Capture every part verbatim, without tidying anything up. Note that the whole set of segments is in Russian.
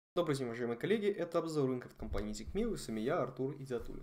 Добрый день, уважаемые коллеги, это обзор рынков компании Тикмил, и с вами я, Артур Идиатуллин.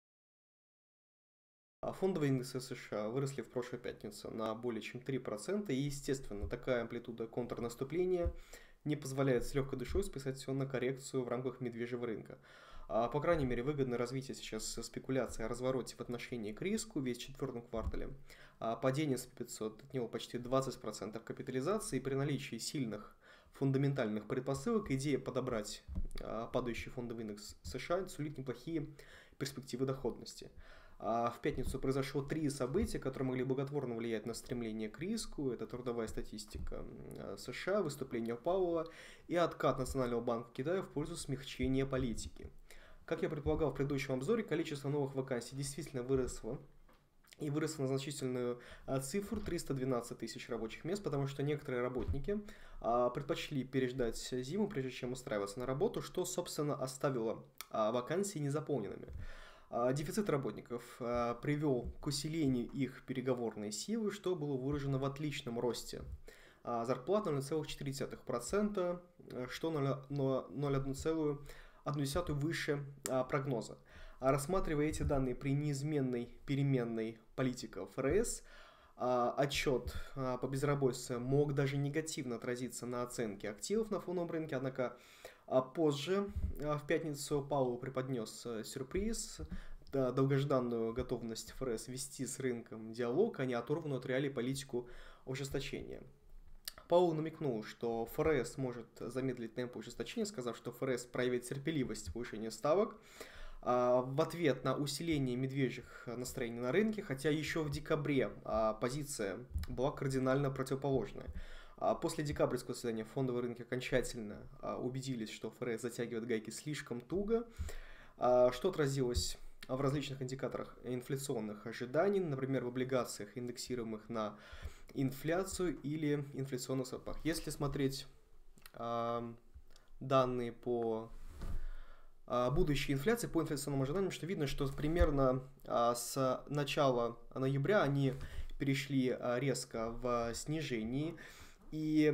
А Фондовые индексы США выросли в прошлую пятницу на более чем три процента, и, естественно, такая амплитуда контрнаступления не позволяет с легкой душой списать все на коррекцию в рамках медвежьего рынка. А, По крайней мере, выгодное развитие сейчас спекуляции о развороте в отношении к риску весь в четвертом квартале. А Падение эс энд пи пятьсот от него почти двадцать процентов капитализации, и при наличии сильных фундаментальных предпосылок идея подобрать а, падающий фондовый индекс США сулит неплохие перспективы доходности. А В пятницу произошло три события, которые могли благотворно влиять на стремление к риску. Это трудовая статистика м, США, выступление Пауэлла и откат Национального банка Китая в пользу смягчения политики. Как я предполагал в предыдущем обзоре, количество новых вакансий действительно выросло. И выросло на значительную а, цифру триста двенадцать тысяч рабочих мест, потому что некоторые работники а, предпочли переждать зиму, прежде чем устраиваться на работу, что, собственно, оставило а, вакансии незаполненными. А, Дефицит работников а, привел к усилению их переговорной силы, что было выражено в отличном росте а, зарплат на ноль целых четыре десятых процента, э, что на ноль целых одну десятую выше а, прогноза. А Рассматривая эти данные при неизменной переменной политике эф эр эс, а, отчет а, по безработице мог даже негативно отразиться на оценке активов на фондовом рынке, однако а позже, а, в пятницу, Пауло преподнес а, сюрприз, да, долгожданную готовность эф эр эс вести с рынком диалог, а не оторванную от реалий политику ужесточения. Паул намекнул, что эф эр эс может замедлить темп ужесточения, сказав, что эф эр эс проявит терпеливость в повышении ставок а, в ответ на усиление медвежьих настроений на рынке, хотя еще в декабре а, позиция была кардинально противоположная. А После декабрьского заседания фондовые рынки окончательно а, убедились, что эф эр эс затягивает гайки слишком туго, а, что отразилось в различных индикаторах инфляционных ожиданий, например, в облигациях, индексируемых на инфляцию или инфляционных свопах. Если смотреть а, данные по а, будущей инфляции, по инфляционным ожиданиям, что видно, что примерно а, с начала ноября они перешли а, резко в снижении, и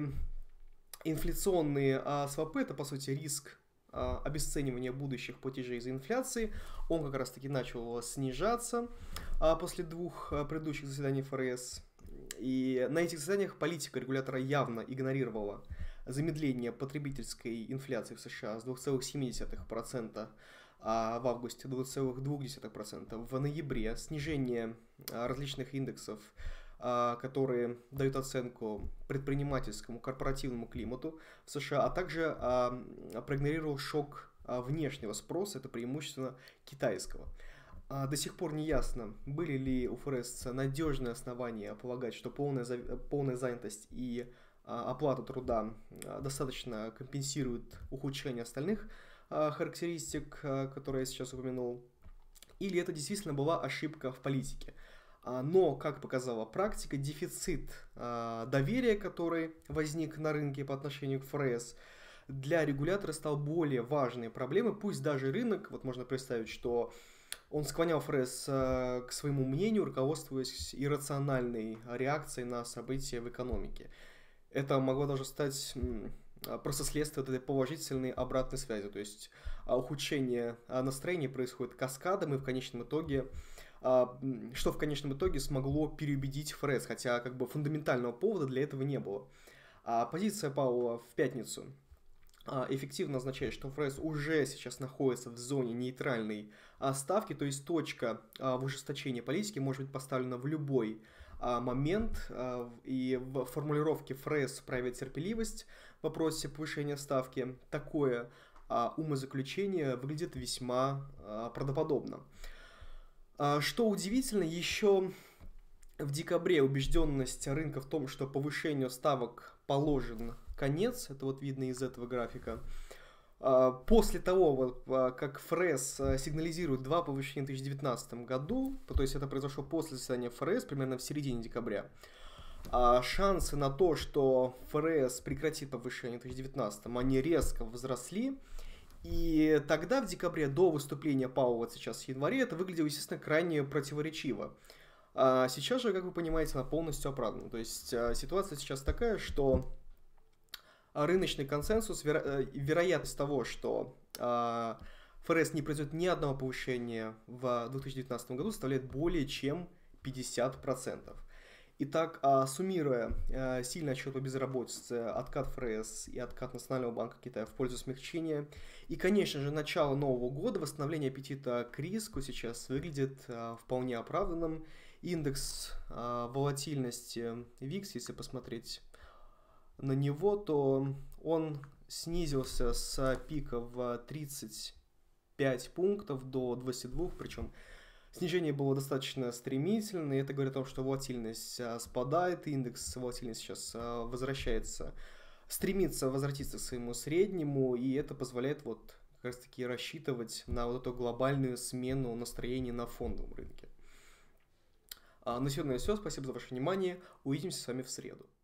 инфляционные а, свопы — это, по сути, риск а, обесценивания будущих платежей из-за инфляции. Он как раз-таки начал снижаться а, после двух а, предыдущих заседаний эф эр эс. И на этих заседаниях политика регулятора явно игнорировала замедление потребительской инфляции в США с двух целых семи десятых процента а в августе двух целых двух десятых процента, в ноябре снижение а, различных индексов, а, которые дают оценку предпринимательскому корпоративному климату в США, а также а, проигнорировал шок а, внешнего спроса, это преимущественно китайского. А, До сих пор не ясно, были ли у эф эр эс надежные основания полагать, что полная, за- полная занятость и а, оплата труда а, достаточно компенсирует ухудшение остальных а, характеристик, а, которые я сейчас упомянул, или это действительно была ошибка в политике. А, Но, как показала практика, дефицит а, доверия, который возник на рынке по отношению к эф эр эс, для регулятора стал более важной проблемой. Пусть даже рынок, вот можно представить, что он склонял эф эр эс э, к своему мнению, руководствуясь иррациональной реакцией на события в экономике. Это могло даже стать м, а, просто следствием этой положительной обратной связи. То есть а, ухудшение а, настроения происходит каскадом, и в конечном итоге, а, м, что в конечном итоге смогло переубедить эф эр эс, хотя как бы фундаментального повода для этого не было. А позиция Пауэлла в пятницу а, эффективно означает, что эф эр эс уже сейчас находится в зоне нейтральной а, ставки, то есть точка а, в ужесточении политики может быть поставлена в любой а, момент, а, в- и в формулировке эф эр эс проявит терпеливость в вопросе повышения ставки. Такое а, умозаключение выглядит весьма а, правдоподобно. А, Что удивительно, еще в декабре убежденность рынка в том, что повышению ставок положен конец, это вот видно из этого графика. А, После того, вот, а, как эф эр эс а, сигнализирует два повышения в две тысячи девятнадцатом году, то есть это произошло после заседания эф эр эс, примерно в середине декабря, а шансы на то, что эф эр эс прекратит повышение в две тысячи девятнадцатом, они резко возросли. И тогда, в декабре, до выступления Пауэлла, вот сейчас в январе, это выглядело, естественно, крайне противоречиво. А сейчас же, как вы понимаете, она полностью оправдана. То есть а, ситуация сейчас такая, что рыночный консенсус, веро- э, вероятность того, что а, ФРС не произведет ни одного повышения в две тысячи девятнадцатом году, составляет более чем пятьдесят процентов. Итак, а, суммируя а, сильный отчет по безработице, откат ФРС и откат Национального банка Китая в пользу смягчения, и, конечно же, начало Нового года, восстановление аппетита к риску сейчас выглядит а, вполне оправданным. Индекс а, волатильности викс, если посмотреть на него, то он снизился с пика в тридцать пять пунктов до двадцати двух, причем снижение было достаточно стремительное, и это говорит о том, что волатильность а, спадает, индекс волатильности сейчас а, возвращается, стремится возвратиться к своему среднему, и это позволяет вот как раз таки рассчитывать на вот эту глобальную смену настроений на фондовом рынке. А на сегодня все, спасибо за ваше внимание, увидимся с вами в среду.